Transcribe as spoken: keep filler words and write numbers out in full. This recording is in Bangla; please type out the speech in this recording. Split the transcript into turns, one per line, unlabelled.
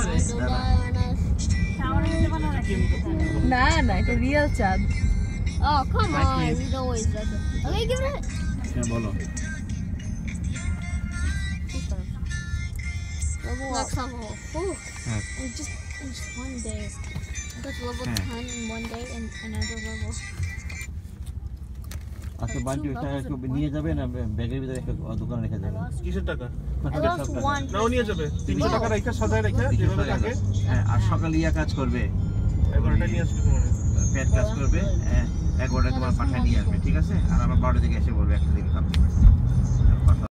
না না এটা রিয়েল চাঁদ।
Oh, come on. It's always better. Okay, give it.
হ্যাঁ বলো।
Level Next level. Ooh.
হ্যাঁ
And just, in just one day. I got to level
Yeah.
ten in one day and another level.
আচ্ছা বান্টি ওটা একটু নিয়ে যাবে না ব্যাগের ভিতরে একটা দোকানে রেখে যাবে?
কিসের টাকা?
I lost one.
নাও নিয়ে যাবে। তিনশো টাকা রাখা সাজায় রাখা যেভাবে থাকে।
হ্যাঁ আর সকালে ইয়া কাজ করবে।
এবারটা নিয়ে আসবে তোমার।
পেট কাজ করবে। হ্যাঁ এগারোটা তোমার পাঠায় নিয়ে আসবে ঠিক আছে? আর আমার বারোটা থেকে এসে বলবে একটা দিকে কাজ করবে।